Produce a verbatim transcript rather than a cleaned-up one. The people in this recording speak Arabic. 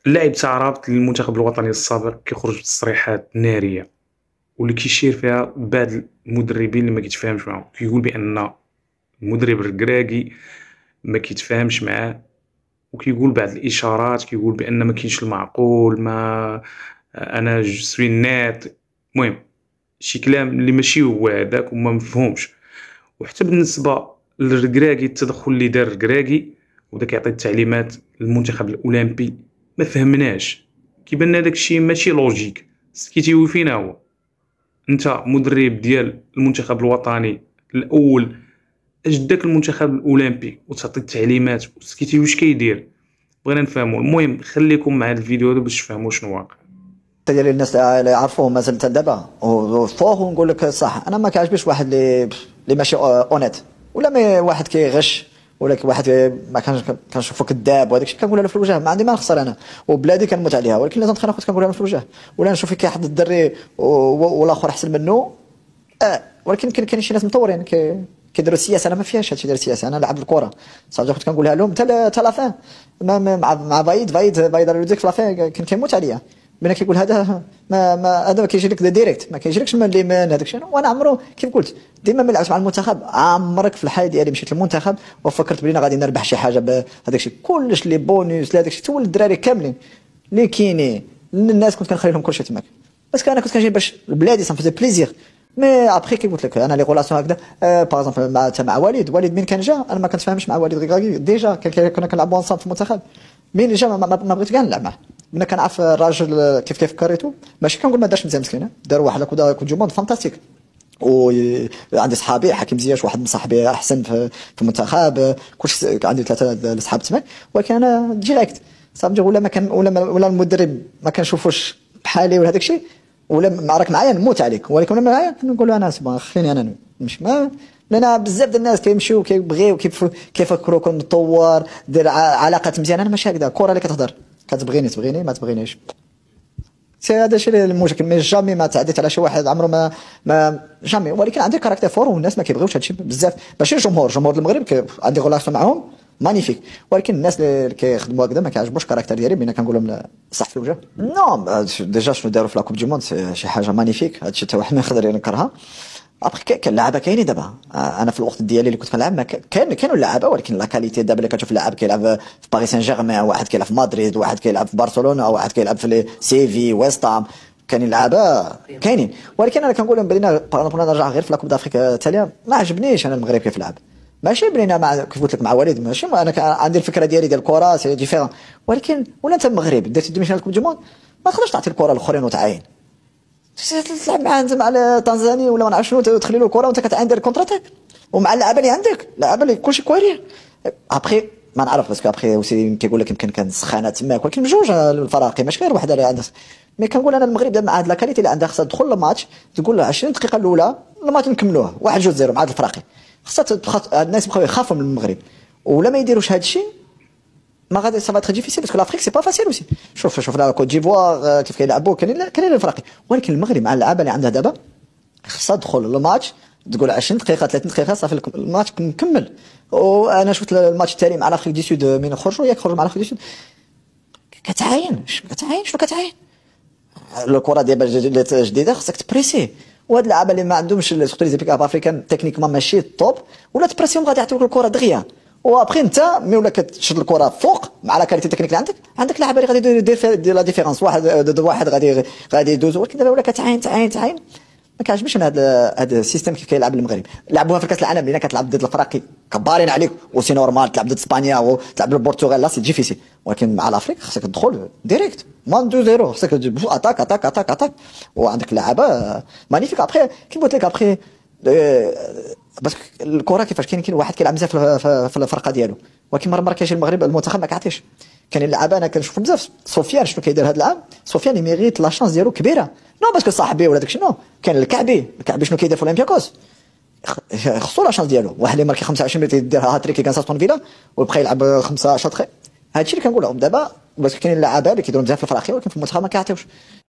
اللاعب تاع رابط للمنتخب الوطني السابق كيخرج بتصريحات ناريه واللي كيشير فيها بعض المدربين اللي ما كيتفاهمش معاهم، كيقول بان المدرب الركراكي ما كيتفاهمش معاه، وكيقول بعض الاشارات كيقول بان ما كاينش المعقول، ما انا جو سوي نات. المهم شي كلام اللي ماشي هو هذاك وما مفهومش. وحتى بالنسبه للركراكي التدخل اللي دار الركراكي وبدا كيعطي التعليمات للمنتخب الاولمبي ما فهمناش. كيبان لنا داك الشيء ماشي لوجيك. سكيتي فينا هو انت مدرب ديال المنتخب الوطني الاول، اش داك المنتخب الاولمبي وتعطي التعليمات وسكيتي واش كيدير؟ بغينا نفهموا. المهم خليكم مع الفيديو هذا باش تفهموا شنو واقع. ديال الناس اللي يعرفوه مازال حتى دابا وفوق ونقول لك صح. انا ما كيعجبنيش واحد اللي اللي ماشي اونيت، ولا ما واحد كيغش، ولا واحد ما كانش كنشوفو كذاب وهذاك الشيء كنقولها له في الوجه. ما عندي ما نخسر انا وبلادي كنموت عليها، ولكن لازم تخلينا خوت كنقولها له في الوجه. ولا نشوف فيك واحد الدري والاخر احسن منه. اه ولكن كاين كاين شي ناس مطورين كي كيديروا السياسه. انا ما فيهاش هادشي ديال السياسه، انا لعب الكره صافي. كنت كنقولها لهم حتى حتى لافان مع مع فايد فايد فايد روديك في لافان كان كيموت عليا. من كيقول هذا ما ما هذا كيجي لك ديريكت، ما كيجيلكش من اللي من هذاك الشيء. وانا عمرو كيف قلت ديما ما لعبت مع المنتخب. عمرك في الحياه ديالي مشيت للمنتخب وفكرت بلينا غادي نربح شي حاجه بهذاك الشيء. كلش لي بونوس لهذاك الشيء تول الدراري كاملين اللي كاينين الناس كنت كنخلي لهم كلشي تماك. بس انا كنت كنجي باش بلادي سان فيزي بليزير. مي ابخي كي قلت لك انا لي غولاسيون هكذا أه باغ اكزومبل مع مع وليد وليد من كان جا انا ما كنتفاهمش مع وليد غير ديجا كنا كنلعبوا انصام في المنتخب. مين جا ما, ما, ما بغيت كاع نلعب معاه. من كنعرف الراجل كيف كيف كريتو ماشي كنقول ما دارش مزيان مسكين، دار واحد كود جو موند فانتاستيك. وعندي صحابي حكيم زياش واحد من صاحبي احسن في, في المنتخب. كلشي عندي ثلاثه صحاب تماك. ولكن انا ديريكت صافي ولا ما كان ولا ولا المدرب ما كنشوفوش بحالي ولا هذاك الشيء، ولا معرك معايا نموت عليك. ولكن انا معايا كنقول له انا سبا خليني انا نمشي. ما لان بزاف ديال الناس كيمشيو كيبغيو كيفكروا كون مطور دير علاقات مزيانه. انا ماشي هكذا. الكره اللي كتهضر كتبغيني تبغيني ما تبغينيش سي هذا الشيء المشكل. مي جامي ما تعديت على شي واحد عمره ما ما جامي. ولكن عندي كاركتير فور والناس ما كيبغيوش هادشي بزاف. ماشي الجمهور جمهور المغرب عندي غولاسيون معاهم مانيفيك، ولكن الناس اللي كيخدموا هكذا ما كيعجبوش الكاركتير ديالي. بين كنقول لهم صح في الوجه. نو ديجا شنو داروا في لاكوب دي موند شي حاجه مانيفيك. هادشي حتى واحد ما يقدر ينكرها. ابخي كاين لعابه كاينين دابا. انا في الوقت ديالي اللي كنت كنلعب كان كانوا لعابه، ولكن لا كاليتي دابا اللي كتشوف لاعب كيلعب في باريس سان جيرمان، واحد كيلعب في مدريد، واحد كيلعب في برشلونه، واحد كيلعب في سيفي ويستام. كاينين لعابه كاينين. ولكن انا كنقول لهم بدينا نرجع غير في لاكوب دافريكا التاليه. ما عجبنيش انا المغرب كيف لعب. ماشي بلينا مع كيف قلت لك مع وليد ماشي انا عندي الفكره ديالي ديال الكره سي ديفيرون. ولكن ولا انت المغرب درتي دوميشن لكم دي موند ما تقدرش تعطي الكره الاخرين وتعاين تلعب مع انت مع تنزاني ولا ما نعرف شنو تخلي له الكره وانت كتعاين دير كونتراتاك ومع اللعابه اللي عندك اللعابه اللي كلشي كويري. ابخي ما نعرف باسكو ابخي وسي كيقول لك يمكن كان سخانه تماك، ولكن بجوج الفراقي ماشي غير واحد اللي عندها. مي كنقول انا المغرب مع هاد لاكاليتي اللي عندها خاصها تدخل الماتش تقول له عشرين دقيقه الاولى الماتش نكملوه واحد جوج زيرو مع هاد الفراقي. خاصها الناس يبقاو يخافوا من المغرب ولا ما يديروش هاد الشيء ما غادي سافا تري ديفيسيل باسكو لافريك سي با فاسيل اوسي. شوف شوفنا كوت ديفوار كيف كيلعبوا كاين كاين الفراقي. ولكن المغرب مع اللعابه اللي عندها دابا خاصها تدخل الماتش تقول عشرين دقيقه ثلاثين دقيقه صافي الماتش نكمل. وانا شفت الماتش التالي مع لافريك دي سود من خرجوا ياك خرجوا مع لافريك دي سود كتعاين كتعاين شنو كتعاين الكره ديال جديده خاصك تبريسي. وهاد اللعابه اللي ما عندهمش سورتو لي زيبيك افريكان تكنيكمون ماشي الطوب ولا تبريسيهم غادي يعطيوك الكره دغيا. وابخي انت مي ولا كتشد الكره فوق مع لا كاليتي تكنيك اللي عندك عندك لاعب اللي غادي يدير لا ديفيرونس واحد ضد واحد غادي غادي يدوز. ولكن دابا ولا كتعاين تعاين تعاين ما كيعجبنيش انا هذا هذا السيستم كيف كيلعب المغرب. لعبوها في كاس العالم اللي كتلعب ضد الفرق كبارين عليك وسي نورمال تلعب ضد اسبانيا وتلعب البرتغال لا سي ديفيسيل. ولكن مع الافريق خاصك تدخل ديريكت مان دو زيرو خاصك اتاك اتاك اتاك اتاك وعندك لعابه مانيفيك. ابخي كيف قلت لك ابخي بس الكره كيفاش كاين كاين واحد كيلعب مزيان في الفرقه ديالو. ولكن مره مره كيجي المغرب المنتخب ما كيعطيش. كاين اللعابه انا كنشوف بزاف سفيان شنو كيدير هذا العام. سفيان يميغيت لا شانس ديالو كبيره نو باسكو صاحبي ولا داكشي نو. كاين الكعبي الكعبي شنو كيدير في اولمبياكوس خصو لا شانس ديالو. واحد اللي ماركي خمسة وعشرين مليون يدير هاتريك كان ساستون فيلا ويبقى يلعب خمسة عشر دقيقه. هادشي اللي كنقول لهم دابا باسكو كاين اللعابه اللي كيديروا مزيان في الفراخي ولكن في المنتخب ما كيعطيوش.